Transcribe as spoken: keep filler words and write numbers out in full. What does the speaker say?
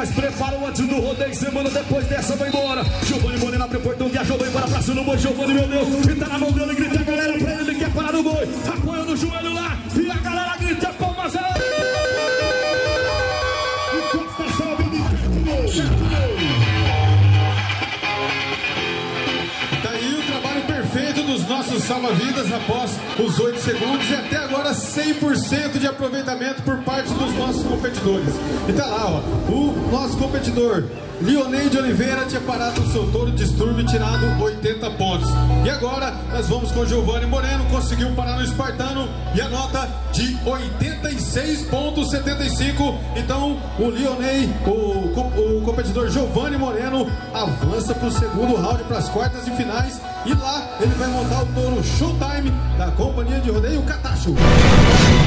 faz preparo antes do rodeio. Semana depois dessa vai embora. Giovanni Moreno abre o portão, viajou bem para a praça do boi. Giovanni, meu Deus, e tá na mão dele, grita a galera pra ele, ele quer parar no boi. Apoia no joelho lá, e a galera grita palmas. Tá aí o trabalho perfeito dos nossos salva-vidas após os oito segundos e até agora cem por cento de aproveitamento por parte dos nossos competidores. E tá lá, ó, o nosso competidor Lionei de Oliveira tinha parado o seu touro de distúrbio e tirado oitenta pontos. E agora nós vamos com o Giovanni Moreno, conseguiu parar no espartano e a nota de oitenta e seis vírgula setenta e cinco. Então o Lionei, o, o competidor Giovanni Moreno avança para o segundo round, para as quartas e finais. E lá ele vai montar o touro Showtime da companhia de rodeio Catacho.